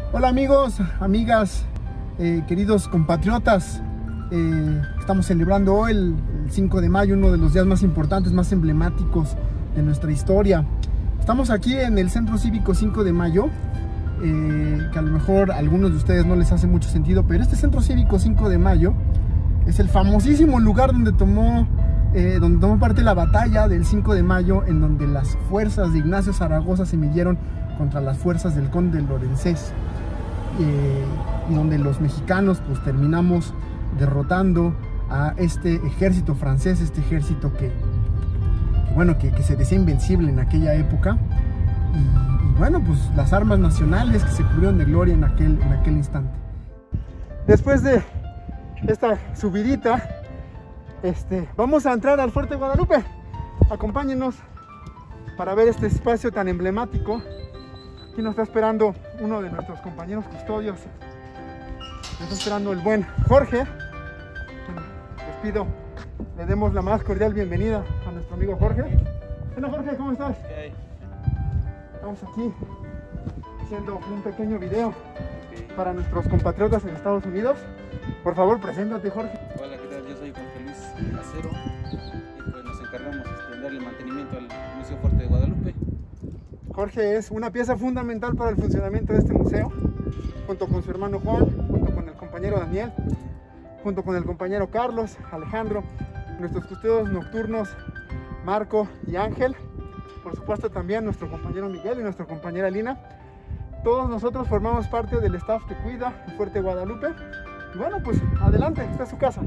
Hola amigos, amigas, queridos compatriotas. Estamos celebrando hoy el 5 de mayo, uno de los días más importantes, más emblemáticos de nuestra historia. Estamos aquí en el Centro Cívico 5 de Mayo, que a lo mejor a algunos de ustedes no les hace mucho sentido, pero este Centro Cívico 5 de Mayo es el famosísimo lugar donde tomó parte la batalla del 5 de mayo, en donde las fuerzas de Ignacio Zaragoza se midieron contra las fuerzas del conde Lorenzés, y donde los mexicanos pues terminamos derrotando a este ejército francés, este ejército que se decía invencible en aquella época, y bueno, pues las armas nacionales que se cubrieron de gloria en aquel instante. Después de esta subidita, vamos a entrar al Fuerte Guadalupe. Acompáñenos para ver este espacio tan emblemático. Aquí nos está esperando uno de nuestros compañeros custodios. Nos está esperando el buen Jorge. Les pido, le demos la más cordial bienvenida a nuestro amigo Jorge. Bueno, Jorge, ¿cómo estás? Okay. Estamos aquí haciendo un pequeño video para nuestros compatriotas en Estados Unidos. Por favor, preséntate, Jorge. Hola, ¿qué tal? Yo soy Jorge Luis Acero y pues nos encargamos de darle mantenimiento al Museo Fuerte de Guadalupe. Jorge es una pieza fundamental para el funcionamiento de este museo, junto con su hermano Juan, junto con el compañero Daniel, junto con el compañero Carlos, Alejandro, nuestros custodios nocturnos Marco y Ángel, por supuesto también nuestro compañero Miguel y nuestra compañera Lina. Todos nosotros formamos parte del staff que cuida el Fuerte Guadalupe. Y bueno, pues adelante, esta es su casa.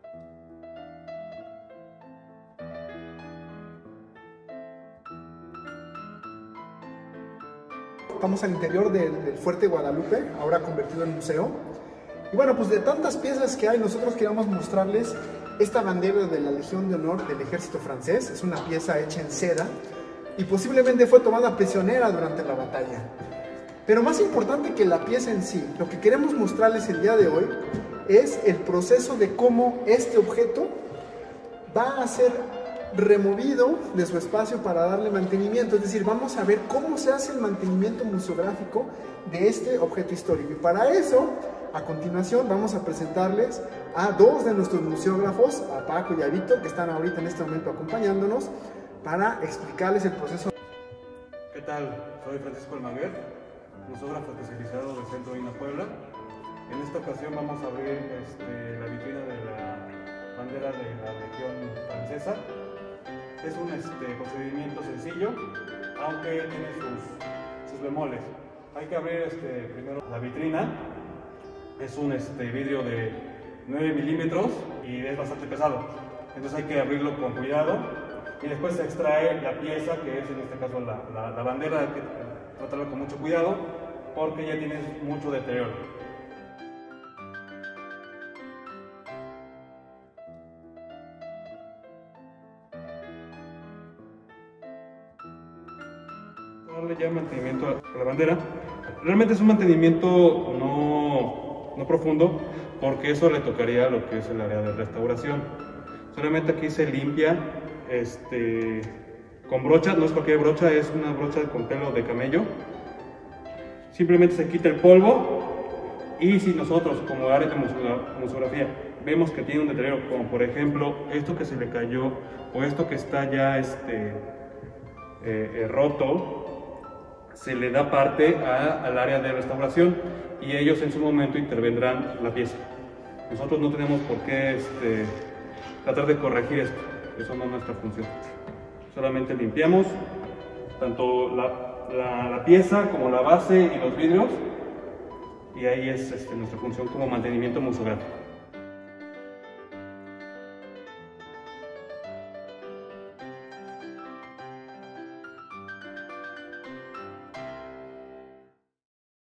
Estamos al interior del Fuerte Guadalupe, ahora convertido en museo. Y bueno, pues de tantas piezas que hay, nosotros queríamos mostrarles esta bandera de la Legión de Honor del Ejército Francés. Es una pieza hecha en seda y posiblemente fue tomada prisionera durante la batalla. Pero más importante que la pieza en sí, lo que queremos mostrarles el día de hoy es el proceso de cómo este objeto va a ser removido de su espacio para darle mantenimiento. Es decir, vamos a ver cómo se hace el mantenimiento museográfico de este objeto histórico. Y para eso, a continuación, vamos a presentarles a dos de nuestros museógrafos, a Paco y a Víctor, que están ahorita en este momento acompañándonos para explicarles el proceso. ¿Qué tal? Soy Francisco Almaguer, museógrafo especializado del Centro INA Puebla. En esta ocasión vamos a abrir la vitrina de la bandera de la Legión Francesa. Es un procedimiento sencillo, aunque tiene sus bemoles. Hay que abrir primero la vitrina. Es un vidrio de 9 milímetros y es bastante pesado. Entonces hay que abrirlo con cuidado y después se extrae la pieza, que es en este caso la bandera. Hay que tratarlo con mucho cuidado porque ya tiene mucho deterioro. Darle ya mantenimiento a la bandera. Realmente es un mantenimiento no profundo, porque eso le tocaría a lo que es el área de restauración. Solamente aquí se limpia con brocha. No es cualquier brocha, es una brocha con pelo de camello. Simplemente se quita el polvo, y si nosotros como área de museografía vemos que tiene un deterioro, como por ejemplo esto que se le cayó o esto que está ya roto, se le da parte al área de restauración y ellos en su momento intervendrán la pieza. Nosotros no tenemos por qué tratar de corregir esto, eso no es nuestra función. Solamente limpiamos tanto la pieza como la base y los vidrios, y ahí es nuestra función como mantenimiento museográfico.